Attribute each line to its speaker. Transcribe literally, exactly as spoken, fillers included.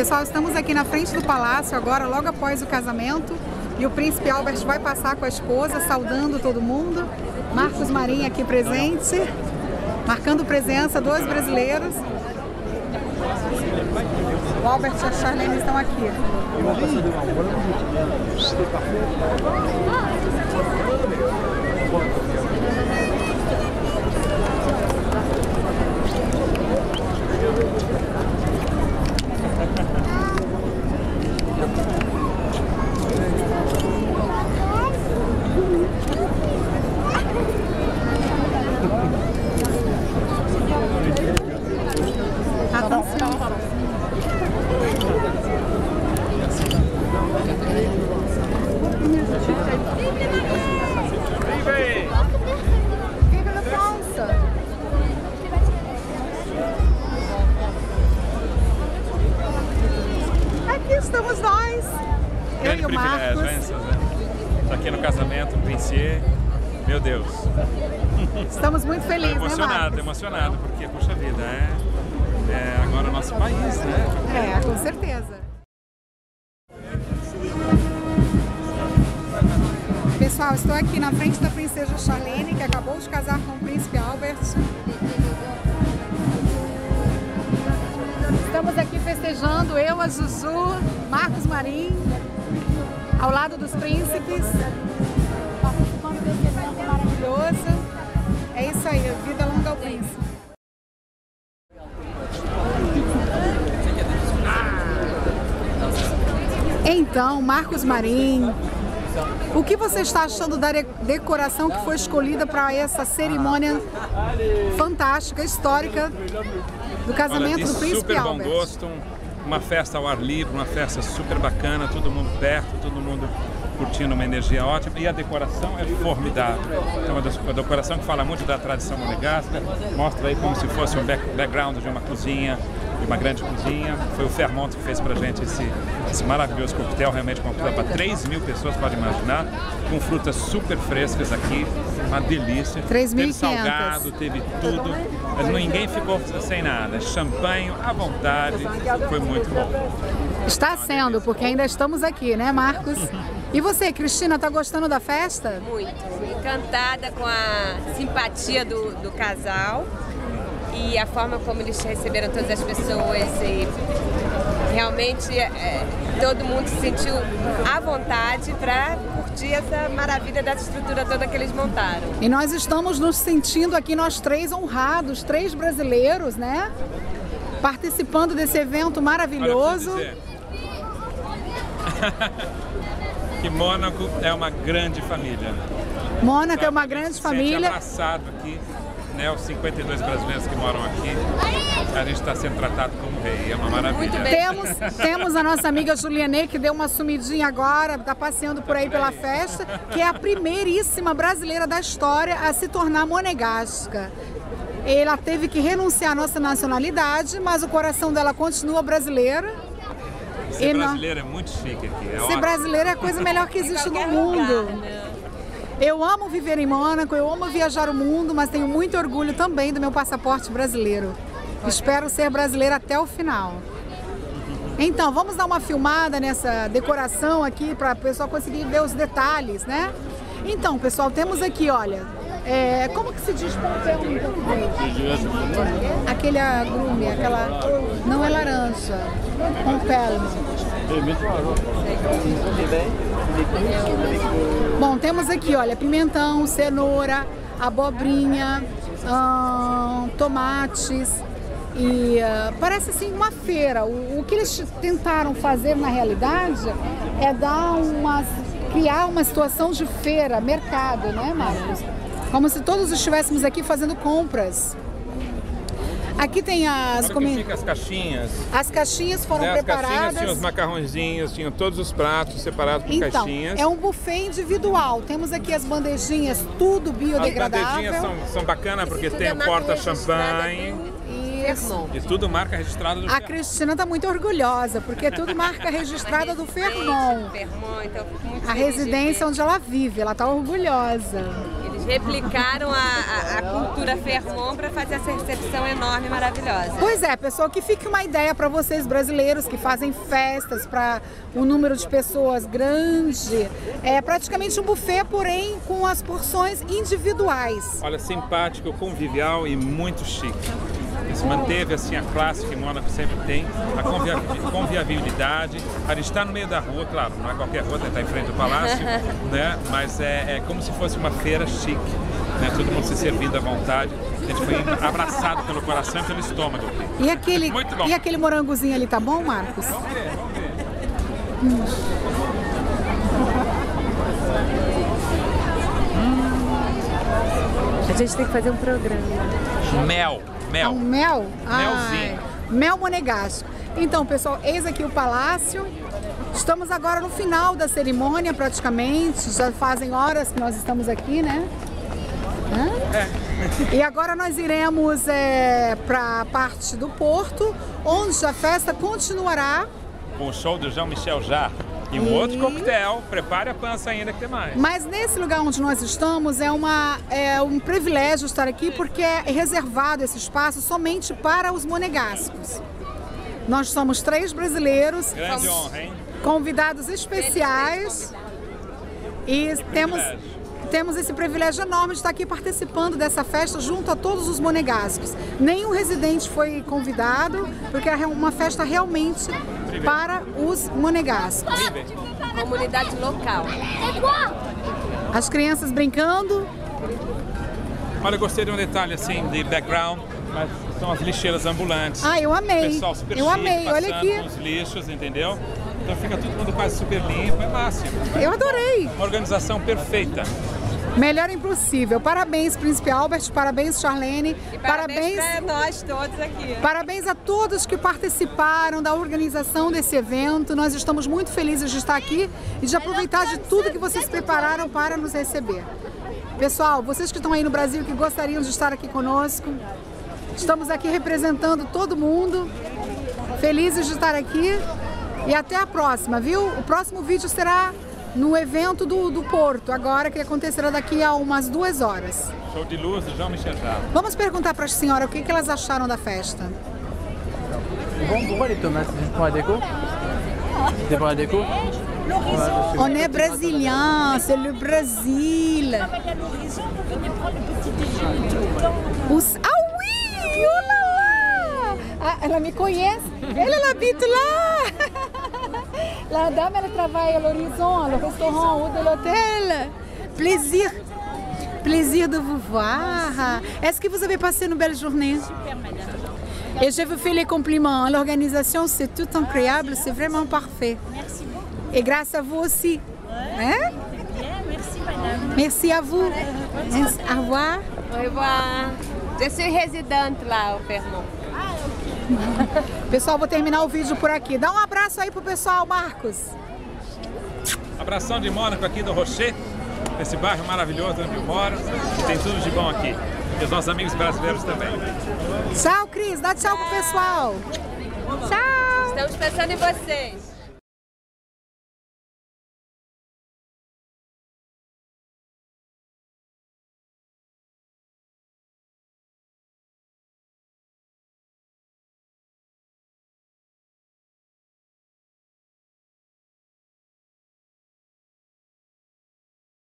Speaker 1: Pessoal, estamos aqui na frente do palácio agora, logo após o casamento. E o príncipe Albert vai passar com a esposa, saudando todo mundo. Marcos Marinho aqui presente, marcando presença dos brasileiros. O Albert e a Charlene estão aqui. Aqui estamos nós, eu e o Marcos.
Speaker 2: Estou aqui no casamento, no Princier, meu Deus.
Speaker 1: Estamos muito felizes,
Speaker 2: tô emocionado,
Speaker 1: né, Marcos?
Speaker 2: Tô emocionado, porque, puxa vida, é, é agora o nosso país, né?
Speaker 1: É, com certeza. Pessoal, estou aqui na frente da princesa Charlene, que acabou de casar com o príncipe Albert. Estamos aqui festejando, eu, a Zuzu, Marcos Marinho, ao lado dos príncipes, participando desse evento maravilhoso. É isso aí, vida longa ao príncipe. Então, Marcos Marinho, o que você está achando da decoração que foi escolhida para essa cerimônia fantástica, histórica, do casamento
Speaker 2: Olha,
Speaker 1: do príncipe
Speaker 2: super
Speaker 1: Albert?
Speaker 2: Bom gosto, uma festa ao ar livre, uma festa super bacana, todo mundo perto, todo mundo curtindo uma energia ótima, e a decoração é formidável. Então, a decoração que fala muito da tradição monegasca, mostra aí como se fosse um background de uma cozinha, de uma grande cozinha. Foi o Fairmont que fez pra gente esse, esse maravilhoso coquetel, realmente uma coisa para três mil pessoas, pode imaginar, com frutas super frescas aqui, uma delícia.
Speaker 1: três mil e
Speaker 2: teve
Speaker 1: quinhentos.
Speaker 2: salgado, teve tudo, mas ninguém ficou sem nada. Champanhe à vontade, foi muito bom.
Speaker 1: Está sendo, porque ainda estamos aqui, né, Marcos? E você, Cristina, tá gostando da festa?
Speaker 3: Muito, encantada com a simpatia do, do casal e a forma como eles receberam todas as pessoas e realmente é, todo mundo se sentiu à vontade para curtir essa maravilha dessa estrutura toda que eles montaram.
Speaker 1: E nós estamos nos sentindo aqui, nós três honrados, três brasileiros, né? Participando desse evento maravilhoso.
Speaker 2: Olha, que Mônaco é uma grande família.
Speaker 1: Mônaco é uma
Speaker 2: A gente
Speaker 1: grande
Speaker 2: se
Speaker 1: família.
Speaker 2: sente abraçado aqui, né? Os cinquenta e dois brasileiros que moram aqui, a gente está sendo tratado como rei, é uma maravilha.
Speaker 3: Muito bem.
Speaker 1: Temos, temos a nossa amiga Juliane, que deu uma sumidinha agora, está passeando por aí pela festa, que é a primeiríssima brasileira da história a se tornar monegasca. Ela teve que renunciar à nossa nacionalidade, mas o coração dela continua brasileiro.
Speaker 2: Ser
Speaker 1: E
Speaker 2: brasileiro é muito chique aqui. É
Speaker 1: Ser
Speaker 2: ótimo.
Speaker 1: brasileiro é a coisa melhor que existe no
Speaker 3: Qualquer
Speaker 1: mundo.
Speaker 3: lugar, né?
Speaker 1: Eu amo viver em Mônaco, eu amo viajar o mundo, mas tenho muito orgulho também do meu passaporte brasileiro. Espero ser brasileira até o final. Então, vamos dar uma filmada nessa decoração aqui para o pessoal conseguir ver os detalhes, né? Então, pessoal, temos aqui, olha, é, como que se diz pompeu em português? Aquele agrume, aquela... Não é laranja, pompelmo. Bom, temos aqui, olha, pimentão, cenoura, abobrinha, hum, tomates e uh, parece assim uma feira. O, o que eles tentaram fazer na realidade é dar uma, criar uma situação de feira, mercado, né, Marcos? Como se todos estivéssemos aqui fazendo compras. Aqui tem as...
Speaker 2: Olha que fica as caixinhas.
Speaker 1: As caixinhas foram
Speaker 2: Né? As
Speaker 1: preparadas.
Speaker 2: caixinhas tinham os macarrõezinhos, tinham todos os pratos separados por
Speaker 1: Então,
Speaker 2: caixinhas.
Speaker 1: é um buffet individual. Temos aqui as bandejinhas, tudo
Speaker 2: As
Speaker 1: biodegradável.
Speaker 2: bandejinhas são, são bacanas porque
Speaker 3: Tudo
Speaker 2: tem
Speaker 3: é
Speaker 2: o
Speaker 3: marca
Speaker 2: porta-champanhe.
Speaker 3: registrada
Speaker 1: Isso.
Speaker 3: Fairmont.
Speaker 2: E tudo marca registrada do
Speaker 1: A Cristina está muito orgulhosa, porque é tudo marca registrada do Fairmont.
Speaker 3: Fairmont, então eu fico muito
Speaker 1: A
Speaker 3: feliz de
Speaker 1: residência
Speaker 3: ver.
Speaker 1: onde ela vive, ela está orgulhosa.
Speaker 3: Eles replicaram a, a, a cultura Fairmont para fazer essa recepção enorme e maravilhosa.
Speaker 1: Pois é, pessoal, que fique uma ideia para vocês brasileiros que fazem festas para um número de pessoas grande. É praticamente um buffet, porém com as porções individuais.
Speaker 2: Olha, simpático, convivial e muito chique. Se manteve assim a classe que Mônaco sempre tem, a convia conviabilidade. A gente está no meio da rua, claro, não é qualquer rua, está em frente do palácio, né? Mas é, é como se fosse uma feira chique, né? Todo mundo se servindo à vontade. A gente foi abraçado pelo coração e pelo estômago.
Speaker 1: E aquele,
Speaker 2: Muito bom.
Speaker 1: E aquele morangozinho ali, tá bom, Marcos?
Speaker 2: Vamos ver, vamos ver.
Speaker 1: Hum.
Speaker 3: A gente tem que fazer um programa.
Speaker 2: Mel. Mel.
Speaker 1: É um mel?
Speaker 2: Melzinho.
Speaker 1: Ai, mel monegasco. Então, pessoal, eis aqui o palácio. Estamos agora no final da cerimônia, praticamente. Já fazem horas que nós estamos aqui, né? É. E agora nós iremos é, para a parte do porto, onde a festa continuará.
Speaker 2: Com o show do Jean-Michel Jarre. E um e... outro coquetel, prepare a pança ainda que tem mais.
Speaker 1: Mas nesse lugar onde nós estamos é, uma, é um privilégio estar aqui porque é reservado esse espaço somente para os monegascos. Nós somos três brasileiros,
Speaker 2: grande honra, hein?
Speaker 1: Convidados especiais e temos, temos esse privilégio enorme de estar aqui participando dessa festa junto a todos os monegascos. Nenhum residente foi convidado porque é uma festa realmente para os monegascos.
Speaker 3: Comunidade local.
Speaker 1: As crianças brincando.
Speaker 2: Olha, eu gostei de um detalhe assim de background, mas são as lixeiras ambulantes.
Speaker 1: Ah, eu amei.
Speaker 2: O pessoal super
Speaker 1: eu
Speaker 2: chique,
Speaker 1: amei, olha aqui.
Speaker 2: Os lixos, entendeu? Então fica todo mundo quase super limpo, é máximo.
Speaker 1: Eu adorei.
Speaker 2: Uma organização perfeita.
Speaker 1: Melhor impossível. Parabéns, Príncipe Albert, parabéns, Charlene.
Speaker 3: E parabéns para nós todos aqui.
Speaker 1: Parabéns a todos que participaram da organização desse evento. Nós estamos muito felizes de estar aqui e de aproveitar de tudo que vocês prepararam para nos receber. Pessoal, vocês que estão aí no Brasil, que gostariam de estar aqui conosco, estamos aqui representando todo mundo. Felizes de estar aqui e até a próxima, viu? O próximo vídeo será no evento do, do Porto, agora que acontecerá daqui a umas duas horas.
Speaker 2: Show de luz de Jean-Michel Jarre.
Speaker 1: Vamos perguntar para a senhora o que, que elas acharam da festa.
Speaker 4: Bon, pourquoi les tomates? C'est pour la déco? C'est pour la déco?
Speaker 1: On est brésilien, c'est le Brésil. Os... Ah oui! Oh là là! Ah, ela me conhece? Elle, elle habite là! La dame, elle travaille à l'horizon, le restaurant ou de l'hôtel. Plaisir, plaisir de vous voir. Est-ce que vous avez passé une belle journée?
Speaker 5: Super, madame.
Speaker 1: Et je vous fais les compliments. L'organisation, c'est tout incroyable, c'est vraiment parfait.
Speaker 5: Merci beaucoup.
Speaker 1: Et grâce à vous aussi. Hein?
Speaker 5: Bien, merci, madame.
Speaker 1: Merci à vous. Au revoir.
Speaker 3: Au revoir. Je suis résidente lá, o Fairmont.
Speaker 1: Pessoal, vou terminar o vídeo por aqui. Dá um abraço aí pro pessoal, Marcos.
Speaker 2: Abração de Mônaco aqui do Rocher, esse bairro maravilhoso onde eu moro. E tem tudo de bom aqui. E os nossos amigos brasileiros também.
Speaker 1: Tchau, Cris. Dá tchau pro pessoal. Tchau.
Speaker 3: Estamos pensando em vocês.